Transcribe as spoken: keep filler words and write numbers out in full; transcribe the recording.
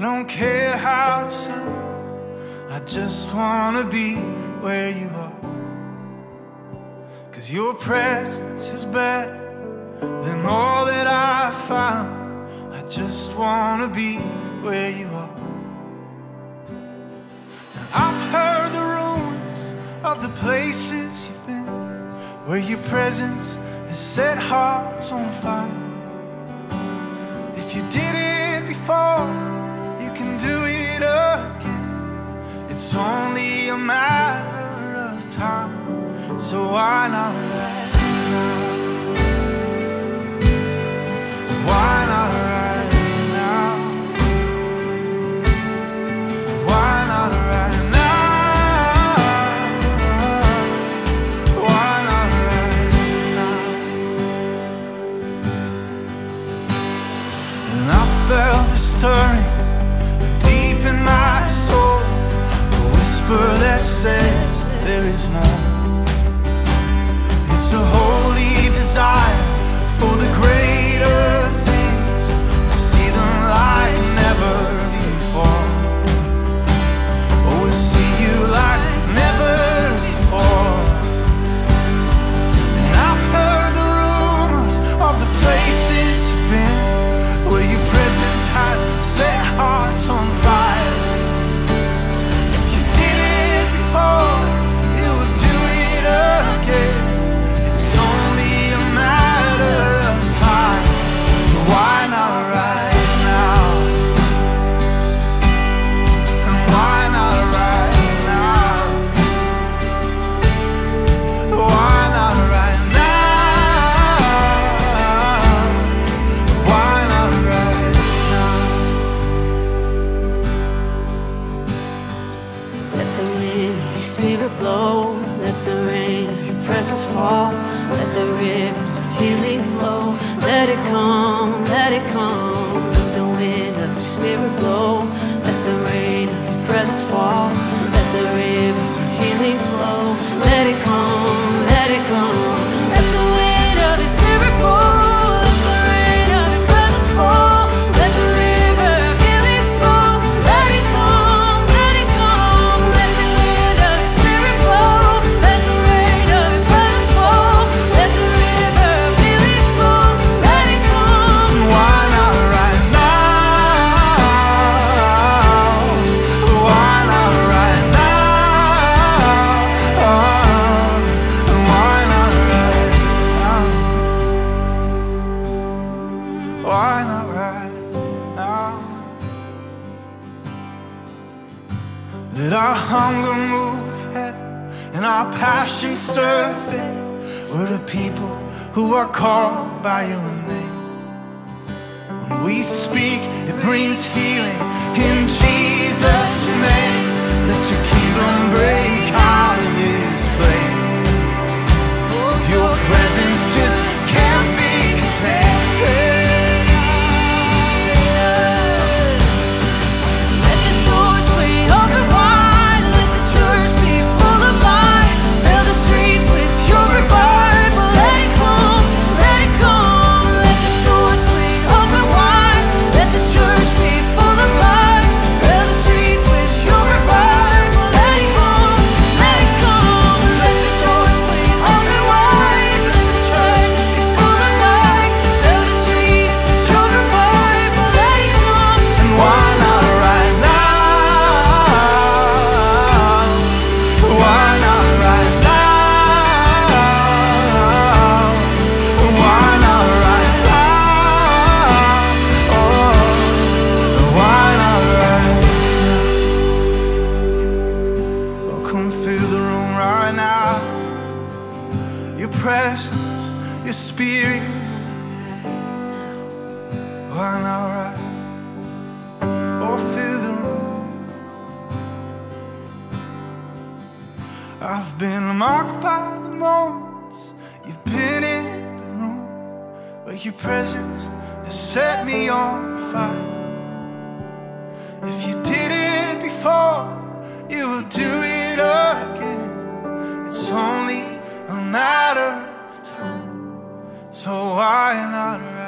don't care how it sounds, I just wanna be where you are. 'Cause your presence is better than all that I found. I just wanna be where you are. And I've heard the rumors of the places you've been, where your presence has set hearts on fire. If you did it before, you can do it again. It's only a matter of time, so why not right now? Why not right now? Why not right now? Why not right now? And I felt a stirring deep in my soul, a whisper that says there is more. It's a holy desire for the greater things. I see them like never before. Oh, we see you like never before. And I've heard the rumors of the places you've been, where your presence has set hearts on fire. If you did it before, you would do it again. It's only a matter of time, so why not right now? And why not right now? Why not right now? Why not right now? Let the wind of your spirit blow, let the rain of your presence fall, let the rivers of healing flow. Let it come, let it come. Let the wind of your spirit blow, let the rain of your presence fall, let the rivers of healing flow. Let it come, let it come. Let the wind of your spirit blow, let the rain of your presence fall, let the river of healing flow. Let it come, let it come. Let the wind of your spirit blow, let the rain of your presence fall, let the river of healing flow. Let it come. Why not right now? Why not right now? Why not right now? Why not right now? Let our hunger move heaven and our passion stir faith. We're the people who are called by your name. When we speak, it brings healing in Jesus' name. Let your kingdom break out of this place. 'Cause your presence just can't be contained. Let the doors swing open wide, let the church be full of light. Fill the streets with your revival. Let it come, let it come. Let the doors swing open wide, let the church be full of light. Fill the streets with your revival. Let it come, let it come. Let the doors swing open wide, let the church be full of light. Fill the streets with your revival. Let it come. And why not right now? Why not right now? Why not right now? Oh, why not right now? Oh, come fill the room right now. Your presence, your spirit. Why not right? Oh, fill the room. I've been marked by the moments you've been in the room, where your presence has set me on fire. If you did it before, you will do it again. It's only a matter of time, so why not right